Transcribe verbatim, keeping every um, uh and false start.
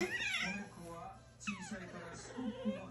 子猫は小さいからスコップが